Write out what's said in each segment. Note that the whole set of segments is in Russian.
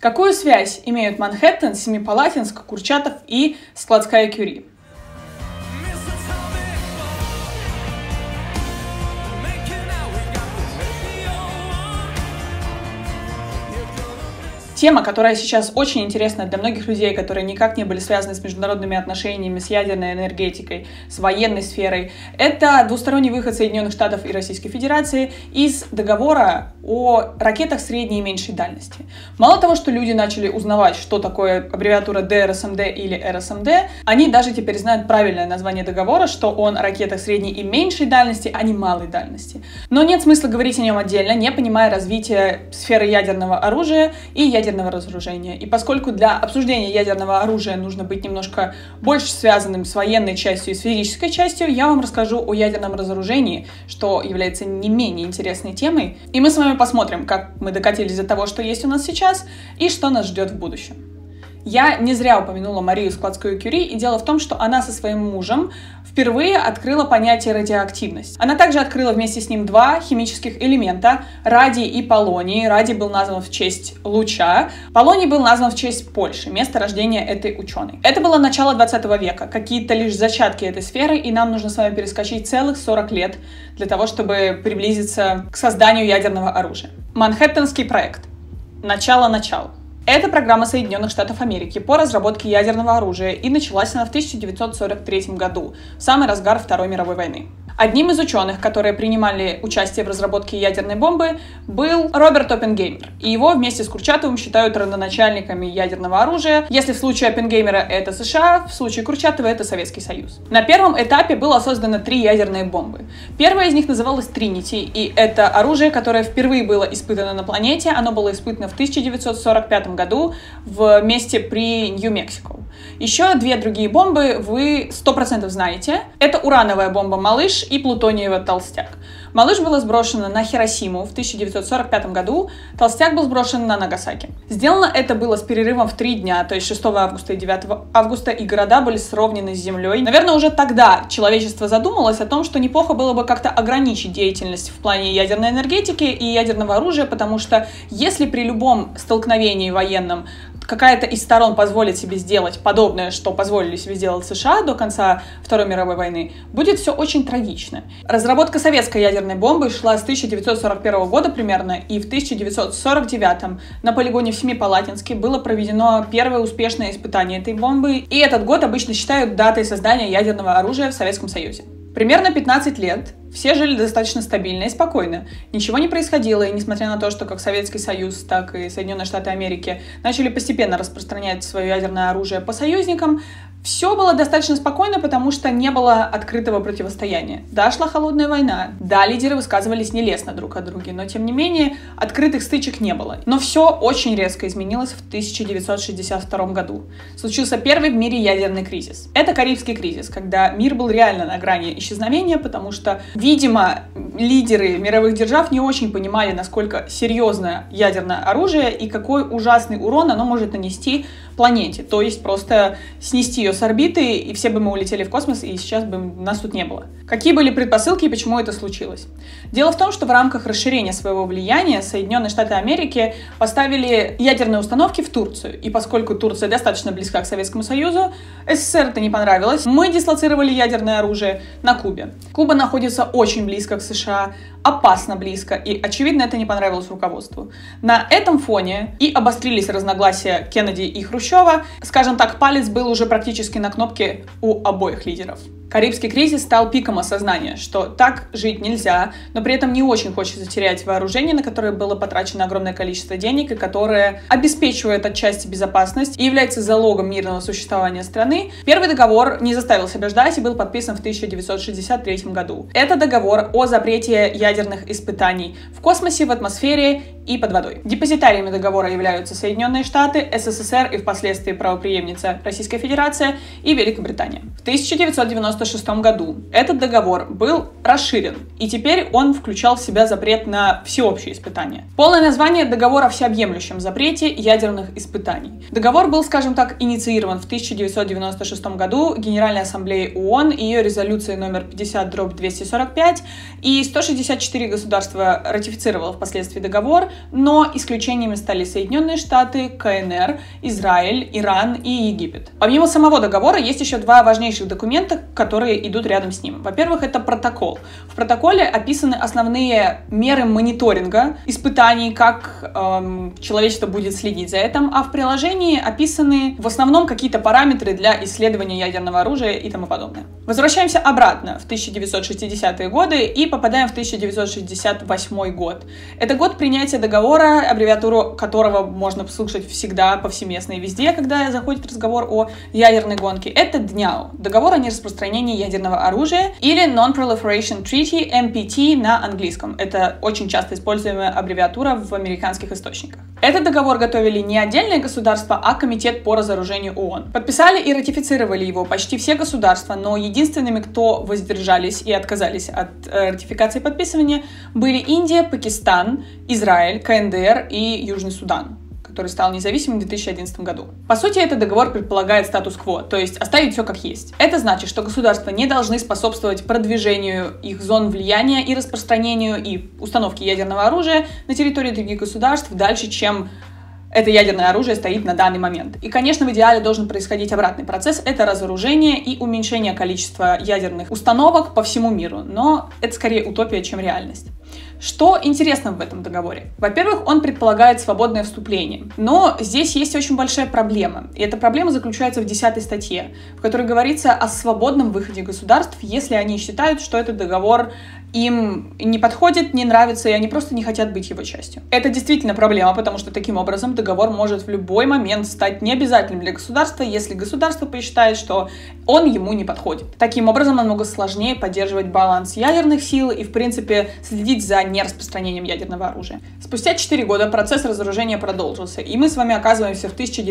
Какую связь имеют Манхэттен, Семипалатинск, Курчатов и Складская Кюри? Тема, которая сейчас очень интересна для многих людей, которые никак не были связаны с международными отношениями, с ядерной энергетикой, с военной сферой, это двусторонний выход Соединенных Штатов и Российской Федерации из договора о ракетах средней и меньшей дальности. Мало того, что люди начали узнавать, что такое аббревиатура ДРСМД или РСМД, они даже теперь знают правильное название договора, что он о ракетах средней и меньшей дальности, а не малой дальности. Но нет смысла говорить о нем отдельно, не понимая развития сферы ядерного оружия и ядерного разоружения. И поскольку для обсуждения ядерного оружия нужно быть немножко больше связанным с военной частью и с физической частью, я вам расскажу о ядерном разоружении, что является не менее интересной темой. И мы с вами посмотрим, как мы докатились до того, что есть у нас сейчас, и что нас ждет в будущем. Я не зря упомянула Марию Складскую Кюри, и дело в том, что она со своим мужем впервые открыла понятие радиоактивность. Она также открыла вместе с ним два химических элемента – радий и полоний. Радий был назван в честь луча, полоний был назван в честь Польши, место рождения этой ученой. Это было начало 20 века, какие-то лишь зачатки этой сферы, и нам нужно с вами перескочить целых 40 лет для того, чтобы приблизиться к созданию ядерного оружия. Манхэттенский проект. Начало. Это программа Соединенных Штатов Америки по разработке ядерного оружия, и началась она в 1943 году, в самый разгар Второй мировой войны. Одним из ученых, которые принимали участие в разработке ядерной бомбы, был Роберт Оппенгеймер, и его вместе с Курчатовым считают родоначальниками ядерного оружия. Если в случае Оппенгеймера это США, в случае Курчатова это Советский Союз. На первом этапе было создано 3 ядерные бомбы. Первая из них называлась Тринити, и это оружие, которое впервые было испытано на планете. Оно было испытано в 1945 году в месте при Нью-Мексико. Еще 2 другие бомбы вы 100% знаете. Это урановая бомба «Малыш» и плутониевая «Толстяк». «Малыш» была сброшена на Хиросиму в 1945 году, «Толстяк» был сброшен на Нагасаки. Сделано это было с перерывом в 3 дня, то есть 6 августа и 9 августа, и города были сровнены с землей. Наверное, уже тогда человечество задумалось о том, что неплохо было бы как-то ограничить деятельность в плане ядерной энергетики и ядерного оружия, потому что если при любом столкновении военном какая-то из сторон позволит себе сделать подобное, что позволили себе сделать США до конца Второй мировой войны, будет все очень трагично. Разработка советской ядерной бомбы шла с 1941 года примерно, и в 1949 на полигоне в Семипалатинске было проведено первое успешное испытание этой бомбы, и этот год обычно считают датой создания ядерного оружия в Советском Союзе. Примерно 15 лет все жили достаточно стабильно и спокойно. Ничего не происходило, и несмотря на то, что как Советский Союз, так и Соединенные Штаты Америки начали постепенно распространять свое ядерное оружие по союзникам, все было достаточно спокойно, потому что не было открытого противостояния. Да, шла холодная война, да, лидеры высказывались нелестно друг о друге, но тем не менее открытых стычек не было. Но все очень резко изменилось в 1962 году. Случился первый в мире ядерный кризис. Это Карибский кризис, когда мир был реально на грани исчезновения, потому что, видимо, лидеры мировых держав не очень понимали, насколько серьезно ядерное оружие и какой ужасный урон оно может нанести планете, то есть просто снести ее с орбиты, и все бы мы улетели в космос, и сейчас бы нас тут не было. Какие были предпосылки и почему это случилось? Дело в том, что в рамках расширения своего влияния Соединенные Штаты Америки поставили ядерные установки в Турцию, и поскольку Турция достаточно близка к Советскому Союзу, СССР это не понравилось, мы дислоцировали ядерное оружие на Кубе. Куба находится очень близко к США, опасно близко, и, очевидно, это не понравилось руководству. На этом фоне и обострились разногласия Кеннеди и Хрущева. Скажем так, палец был уже практически на кнопке у обоих лидеров. Карибский кризис стал пиком осознания, что так жить нельзя, но при этом не очень хочется терять вооружение, на которое было потрачено огромное количество денег и которое обеспечивает отчасти безопасность и является залогом мирного существования страны. Первый договор не заставил себя ждать и был подписан в 1963 году. Это договор о запрете ядерных испытаний в космосе, в атмосфере и под водой. Депозитариями договора являются Соединенные Штаты, СССР и впоследствии правопреемница Российская Федерация и Великобритания. В 1996 году этот договор был расширен, и теперь он включал в себя запрет на всеобщие испытания. Полное название — договор о всеобъемлющем запрете ядерных испытаний. Договор был, скажем так, инициирован в 1996 году Генеральной Ассамблеей ООН и ее резолюцией номер 50/245 и 164 54 государства ратифицировало впоследствии договор, но исключениями стали Соединенные Штаты, КНР, Израиль, Иран и Египет. Помимо самого договора есть еще два важнейших документа, которые идут рядом с ним. Во-первых, это протокол. В протоколе описаны основные меры мониторинга, испытаний, как человечество будет следить за этим, а в приложении описаны в основном какие-то параметры для исследования ядерного оружия и тому подобное. Возвращаемся обратно в 1960-е годы и попадаем в 1968 год. Это год принятия договора, аббревиатуру которого можно слушать всегда, повсеместно и везде, когда заходит разговор о ядерной гонке. Это ДНЯО, договор о нераспространении ядерного оружия, или Non-Proliferation Treaty, NPT на английском. Это очень часто используемая аббревиатура в американских источниках. Этот договор готовили не отдельные государства, а Комитет по разоружению ООН. Подписали и ратифицировали его почти все государства, но единственными, кто воздержались и отказались от ратификации и подписывания, были Индия, Пакистан, Израиль, КНДР и Южный Судан, который стал независимым в 2011 году. По сути, этот договор предполагает статус-кво, то есть оставить все как есть. Это значит, что государства не должны способствовать продвижению их зон влияния и распространению и установке ядерного оружия на территории других государств дальше, чем это ядерное оружие стоит на данный момент. И, конечно, в идеале должен происходить обратный процесс. Это разоружение и уменьшение количества ядерных установок по всему миру. Но это скорее утопия, чем реальность. Что интересно в этом договоре? Во-первых, он предполагает свободное вступление. Но здесь есть очень большая проблема. И эта проблема заключается в 10 статье, в которой говорится о свободном выходе государств, если они считают, что этот договор им не подходит, не нравится, и они просто не хотят быть его частью. Это действительно проблема, потому что таким образом договор может в любой момент стать необязательным для государства, если государство посчитает, что он ему не подходит. Таким образом, намного сложнее поддерживать баланс ядерных сил и, в принципе, следить за нераспространением ядерного оружия. Спустя 4 года процесс разоружения продолжился, и мы с вами оказываемся в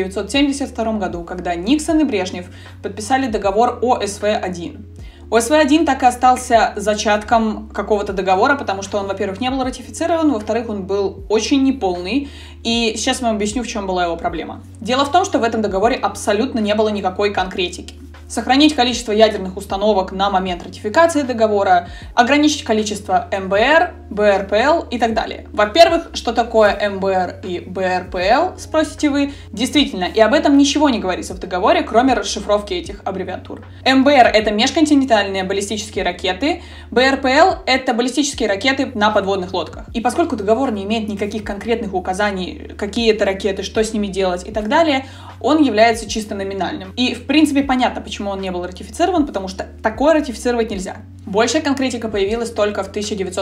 1972 году, когда Никсон и Брежнев подписали договор ОСВ-1. ОСВ-1 так и остался зачатком какого-то договора, потому что он, во-первых, не был ратифицирован, во-вторых, он был очень неполный, и сейчас я вам объясню, в чем была его проблема. Дело в том, что в этом договоре абсолютно не было никакой конкретики. Сохранить количество ядерных установок на момент ратификации договора, ограничить количество МБР, БРПЛ и так далее. Во-первых, что такое МБР и БРПЛ, спросите вы? Действительно, и об этом ничего не говорится в договоре, кроме расшифровки этих аббревиатур. МБР — это межконтинентальные баллистические ракеты, БРПЛ — это баллистические ракеты на подводных лодках. И поскольку договор не имеет никаких конкретных указаний, какие это ракеты, что с ними делать и так далее, он является чисто номинальным. И, в принципе, понятно, почему он не был ратифицирован, потому что такое ратифицировать нельзя. Большая конкретика появилась только в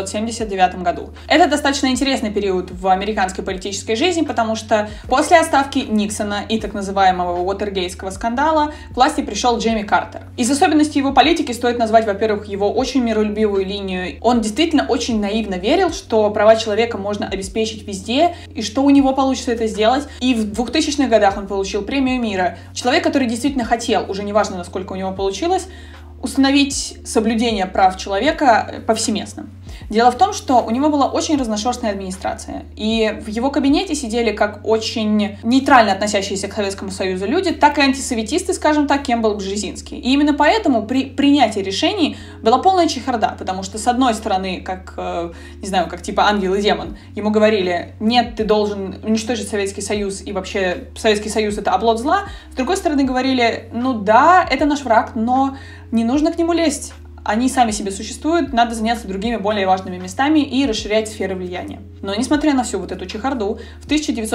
1979 году. Это достаточно интересный период в американской политической жизни, потому что после отставки Никсона и так называемого Уотергейтского скандала к власти пришел Джимми Картер. Из особенностей его политики стоит назвать, во-первых, его очень миролюбивую линию. Он действительно очень наивно верил, что права человека можно обеспечить везде, и что у него получится это сделать. И в 2000-х годах он получил премию мира. Человек, который действительно хотел, уже неважно, насколько у него получилось, установить соблюдение прав человека повсеместно. Дело в том, что у него была очень разношерстная администрация, и в его кабинете сидели как очень нейтрально относящиеся к Советскому Союзу люди, так и антисоветисты, скажем так, кем был Бжезинский. И именно поэтому при принятии решений была полная чехарда, потому что, с одной стороны, как, не знаю, как типа ангел и демон, ему говорили: нет, ты должен уничтожить Советский Союз, и вообще Советский Союз — это оплот зла. С другой стороны, говорили: ну да, это наш враг, но не нужно к нему лезть. Они сами себе существуют, надо заняться другими более важными местами и расширять сферы влияния. Но несмотря на всю вот эту чехарду, в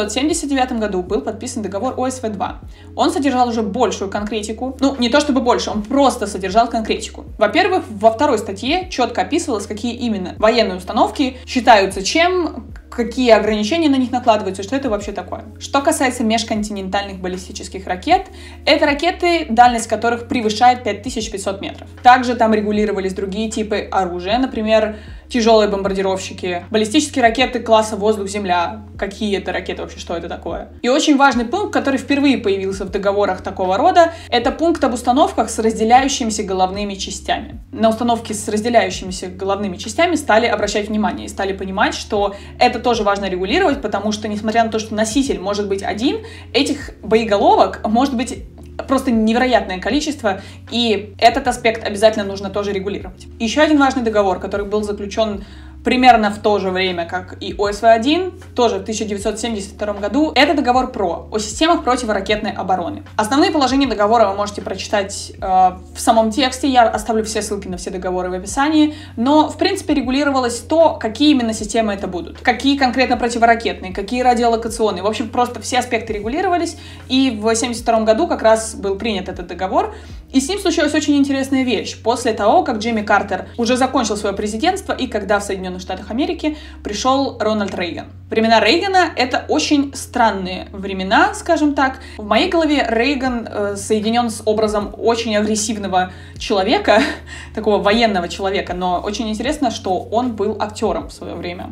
1979 году был подписан договор ОСВ-2. Он содержал уже большую конкретику. Ну, не то чтобы больше, он просто содержал конкретику. Во-первых, во второй статье четко описывалось, какие именно военные установки считаются чем, какие ограничения на них накладываются, что это вообще такое. Что касается межконтинентальных баллистических ракет, это ракеты, дальность которых превышает 5500 метров. Также там регулировались другие типы оружия, например, тяжелые бомбардировщики, баллистические ракеты класса воздух-земля. Какие это ракеты вообще, что это такое? И очень важный пункт, который впервые появился в договорах такого рода, это пункт об установках с разделяющимися головными частями. На установки с разделяющимися головными частями стали обращать внимание и стали понимать, что это тоже важно регулировать, потому что, несмотря на то, что носитель может быть один, этих боеголовок может быть просто невероятное количество, и этот аспект обязательно нужно тоже регулировать. Еще один важный договор, который был заключен примерно в то же время, как и ОСВ-1, тоже в 1972 году. Это договор ПРО о системах противоракетной обороны. Основные положения договора вы можете прочитать в самом тексте, я оставлю все ссылки на все договоры в описании, но, в принципе, регулировалось то, какие именно системы это будут, какие конкретно противоракетные, какие радиолокационные, в общем, просто все аспекты регулировались, и в 1972 году как раз был принят этот договор, и с ним случилась очень интересная вещь. После того, как Джимми Картер уже закончил свое президентство, и когда в Соединенных Штатах Америки пришел Рональд Рейган. Времена Рейгана — это очень странные времена, скажем так. В моей голове Рейган соединен с образом очень агрессивного человека, такого военного человека, но очень интересно, что он был актером в свое время.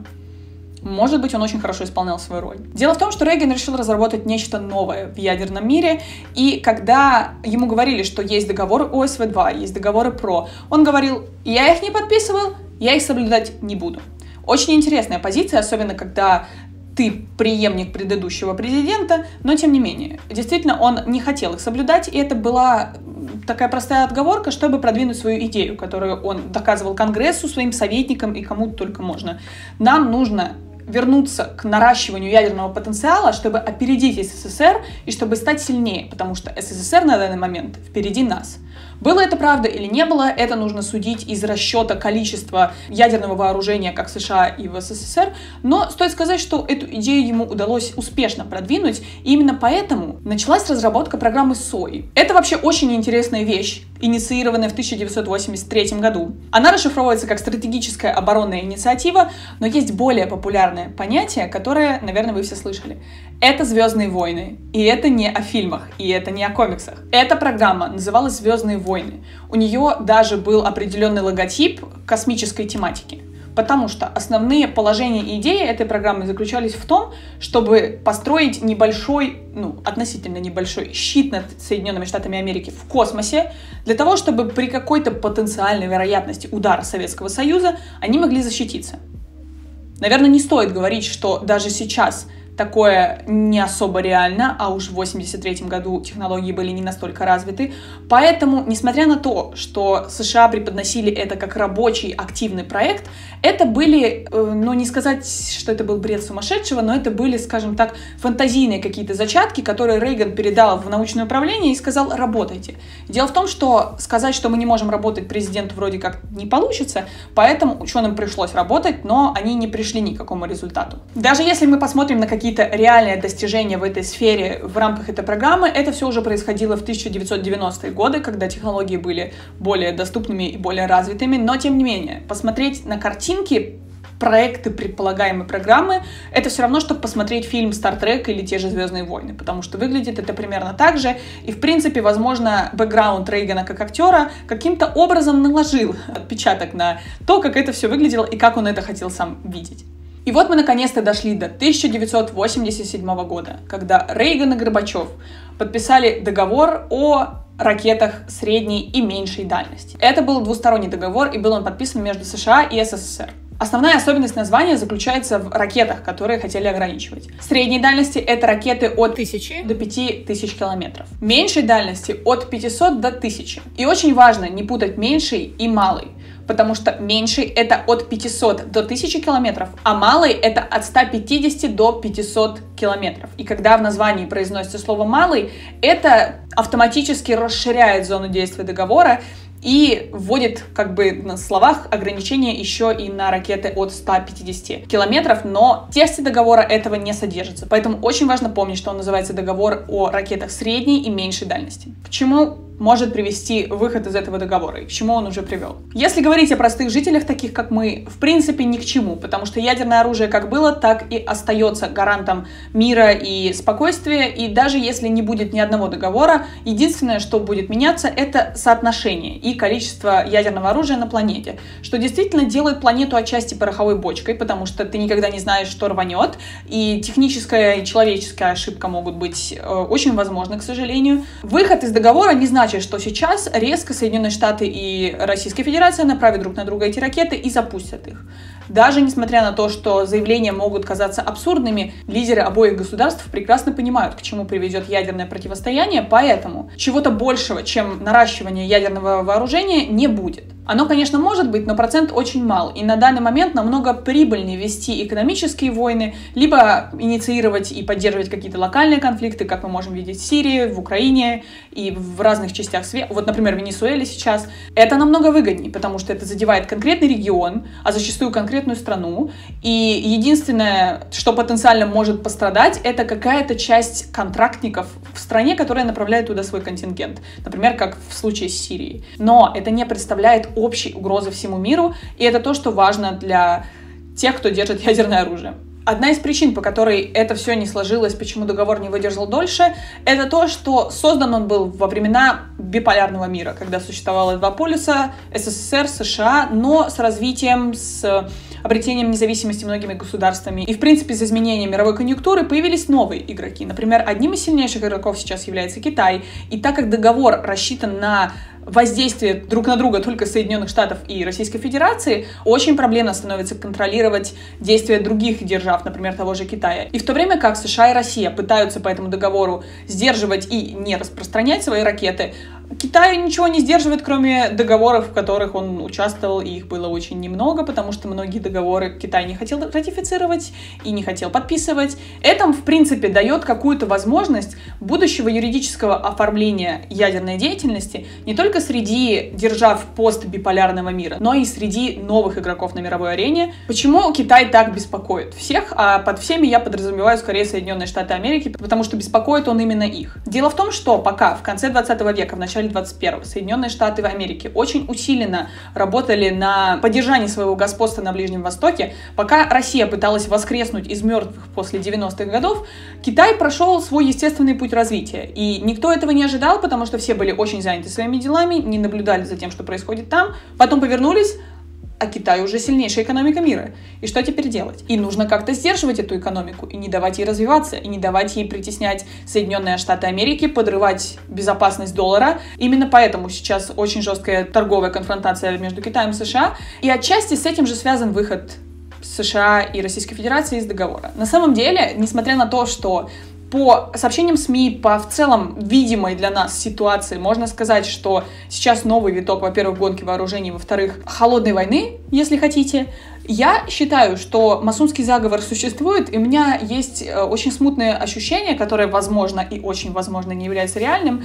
Может быть, он очень хорошо исполнял свою роль. Дело в том, что Рейган решил разработать нечто новое в ядерном мире, и когда ему говорили, что есть договоры ОСВ-2, есть договоры ПРО, он говорил: я их не подписывал, я их соблюдать не буду. Очень интересная позиция, особенно когда ты преемник предыдущего президента, но тем не менее. Действительно, он не хотел их соблюдать, и это была такая простая отговорка, чтобы продвинуть свою идею, которую он доказывал Конгрессу, своим советникам и кому только можно. Нам нужно вернуться к наращиванию ядерного потенциала, чтобы опередить СССР и чтобы стать сильнее, потому что СССР на данный момент впереди нас. Было это правда или не было, это нужно судить из расчета количества ядерного вооружения как в США и в СССР, но стоит сказать, что эту идею ему удалось успешно продвинуть, и именно поэтому началась разработка программы СОИ. Это вообще очень интересная вещь, инициированная в 1983 году. Она расшифровывается как стратегическая оборонная инициатива, но есть более популярное понятие, которое, наверное, вы все слышали. Это «Звездные войны». И это не о фильмах, и это не о комиксах. Эта программа называлась «Звездные войны». У нее даже был определенный логотип космической тематики. Потому что основные положения и идеи этой программы заключались в том, чтобы построить небольшой, относительно небольшой щит над Соединенными Штатами Америки в космосе, для того, чтобы при какой-то потенциальной вероятности удара Советского Союза они могли защититься. Наверное, не стоит говорить, что даже сейчас такое не особо реально, а уж в 1983 году технологии были не настолько развиты. Поэтому, несмотря на то, что США преподносили это как рабочий, активный проект, это были, не сказать, что это был бред сумасшедшего, но это были, скажем так, фантазийные какие-то зачатки, которые Рейган передал в научное управление и сказал: работайте. Дело в том, что сказать, что мы не можем работать, президенту вроде как не получится, поэтому ученым пришлось работать, но они не пришли ни к какому результату. Даже если мы посмотрим на какие-то реальные достижения в этой сфере в рамках этой программы, это все уже происходило в 1990-е годы, когда технологии были более доступными и более развитыми, но тем не менее, посмотреть на картинки, проекты предполагаемой программы, это все равно, чтобы посмотреть фильм «Стар Трек» или те же «Звездные войны», потому что выглядит это примерно так же, и, в принципе, возможно, бэкграунд Рейгана как актера каким-то образом наложил отпечаток на то, как это все выглядело и как он это хотел сам видеть. И вот мы наконец-то дошли до 1987 года, когда Рейган и Горбачев подписали договор о ракетах средней и меньшей дальности. Это был двусторонний договор, и был он подписан между США и СССР. Основная особенность названия заключается в ракетах, которые хотели ограничивать. Средней дальности — это ракеты от 1000 до 5000 километров. Меньшей дальности — от 500 до 1000. И очень важно не путать меньший и малый, потому что меньший — это от 500 до 1000 километров, а малый — это от 150 до 500 километров. И когда в названии произносится слово «малый», это автоматически расширяет зону действия договора и вводит на словах ограничения еще и на ракеты от 150 километров, но в тексте договора этого не содержится. Поэтому очень важно помнить, что он называется договор о ракетах средней и меньшей дальности. К чему может привести выход из этого договора и к чему он уже привел? Если говорить о простых жителях, таких как мы, в принципе ни к чему, потому что ядерное оружие как было, так и остается гарантом мира и спокойствия, и даже если не будет ни одного договора, единственное, что будет меняться, это соотношение и количество ядерного оружия на планете, что действительно делает планету отчасти пороховой бочкой, потому что ты никогда не знаешь, что рванет, и техническая и человеческая ошибка могут быть очень возможны, к сожалению. Выход из договора не значит, что сейчас резко Соединенные Штаты и Российская Федерация направят друг на друга эти ракеты и запустят их. Даже несмотря на то, что заявления могут казаться абсурдными, лидеры обоих государств прекрасно понимают, к чему приведет ядерное противостояние, поэтому чего-то большего, чем наращивание ядерного вооружения, не будет. Оно, конечно, может быть, но процент очень мал. И на данный момент намного прибыльнее вести экономические войны, либо инициировать и поддерживать какие-то локальные конфликты, как мы можем видеть в Сирии, в Украине и в разных частях света. Вот, например, в Венесуэле сейчас. Это намного выгоднее, потому что это задевает конкретный регион, а зачастую конкретную страну. И единственное, что потенциально может пострадать, это какая-то часть контрактников в стране, которая направляет туда свой контингент. Например, как в случае с Сирией. Но это не представляет общей угрозы всему миру, и это то, что важно для тех, кто держит ядерное оружие. Одна из причин, по которой это все не сложилось, почему договор не выдержал дольше, это то, что создан он был во времена биполярного мира, когда существовало два полюса — СССР, США, но с развитием, с обретением независимости многими государствами и, в принципе, с изменением мировой конъюнктуры появились новые игроки. Например, одним из сильнейших игроков сейчас является Китай, и так как договор рассчитан на воздействие друг на друга только Соединенных Штатов и Российской Федерации, очень проблемно становится контролировать действия других держав, например, того же Китая. И в то время как США и Россия пытаются по этому договору сдерживать и не распространять свои ракеты, Китай ничего не сдерживает, кроме договоров, в которых он участвовал, и их было очень немного, потому что многие договоры Китай не хотел ратифицировать и не хотел подписывать. Это, в принципе, дает какую-то возможность будущего юридического оформления ядерной деятельности не только среди держав постбиполярного мира, но и среди новых игроков на мировой арене. Почему Китай так беспокоит всех? А под всеми я подразумеваю скорее Соединенные Штаты Америки, потому что беспокоит он именно их. Дело в том, что пока в конце 20 века, в начале 21-го, Соединенные Штаты Америки очень усиленно работали на поддержании своего господства на Ближнем Востоке, пока Россия пыталась воскреснуть из мертвых после 90-х годов, Китай прошел свой естественный путь развития. И никто этого не ожидал, потому что все были очень заняты своими делами, не наблюдали за тем, что происходит там, потом повернулись, а Китай уже сильнейшая экономика мира. И что теперь делать? И нужно как-то сдерживать эту экономику, и не давать ей развиваться, и не давать ей притеснять Соединенные Штаты Америки, подрывать безопасность доллара. Именно поэтому сейчас очень жесткая торговая конфронтация между Китаем и США. И отчасти с этим же связан выход США и Российской Федерации из договора. На самом деле, несмотря на то, что по сообщениям СМИ, по в целом видимой для нас ситуации, можно сказать, что сейчас новый виток, во-первых, гонки вооружений, во-вторых, холодной войны, если хотите. Я считаю, что масонский заговор существует, и у меня есть очень смутное ощущение, которое, возможно, и очень возможно не является реальным,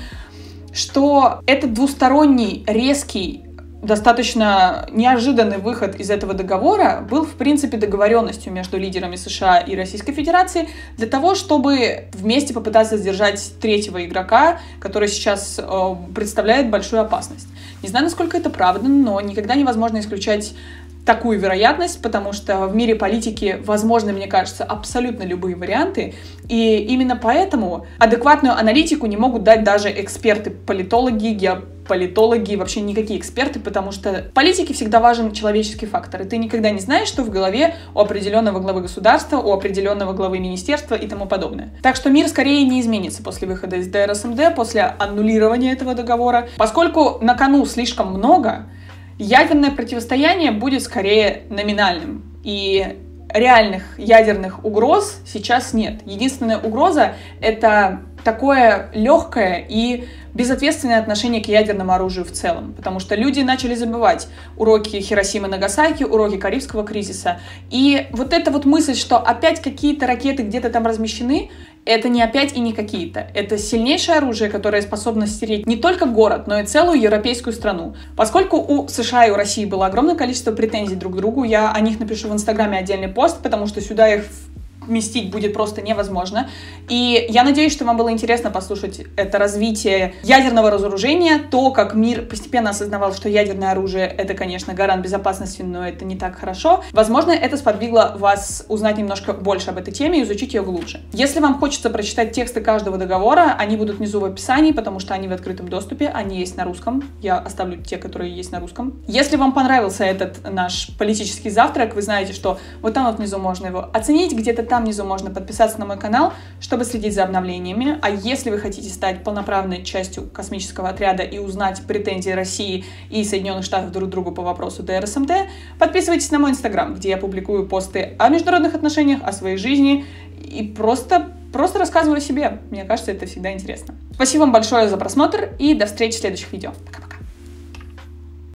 что этот двусторонний, резкий, достаточно неожиданный выход из этого договора был, в принципе, договоренностью между лидерами США и Российской Федерации для того, чтобы вместе попытаться сдержать третьего игрока, который сейчас представляет большую опасность. Не знаю, насколько это правда, но никогда невозможно исключать такую вероятность, потому что в мире политики возможны, мне кажется, абсолютно любые варианты, и именно поэтому адекватную аналитику не могут дать даже эксперты, политологи, геополитологи, вообще никакие эксперты, потому что в политике всегда важен человеческий фактор, и ты никогда не знаешь, что в голове у определенного главы государства, у определенного главы министерства и тому подобное. Так что мир скорее не изменится после выхода из ДРСМД, после аннулирования этого договора, поскольку на кону слишком много. Ядерное противостояние будет скорее номинальным, и реальных ядерных угроз сейчас нет. Единственная угроза — это такое легкое и безответственное отношение к ядерному оружию в целом, потому что люди начали забывать уроки Хиросимы и Нагасаки, уроки Карибского кризиса, и вот эта вот мысль, что опять какие-то ракеты где-то там размещены, это не опять и не какие-то. Это сильнейшее оружие, которое способно стереть не только город, но и целую европейскую страну. Поскольку у США и у России было огромное количество претензий друг к другу, я о них напишу в Инстаграме отдельный пост, потому что сюда их вместить будет просто невозможно. И я надеюсь, что вам было интересно послушать это развитие ядерного разоружения, то, как мир постепенно осознавал, что ядерное оружие — это, конечно, гарант безопасности, но это не так хорошо. Возможно, это сподвигло вас узнать немножко больше об этой теме и изучить ее глубже. Если вам хочется прочитать тексты каждого договора, они будут внизу в описании, потому что они в открытом доступе, они есть на русском. Я оставлю те, которые есть на русском. Если вам понравился этот наш политический завтрак, вы знаете, что вот там вот внизу можно его оценить, где-то там внизу можно подписаться на мой канал, чтобы следить за обновлениями. А если вы хотите стать полноправной частью космического отряда и узнать претензии России и Соединенных Штатов друг к другу по вопросу ДРСМД, подписывайтесь на мой Инстаграм, где я публикую посты о международных отношениях, о своей жизни и просто рассказываю о себе. Мне кажется, это всегда интересно. Спасибо вам большое за просмотр и до встречи в следующих видео. Пока-пока.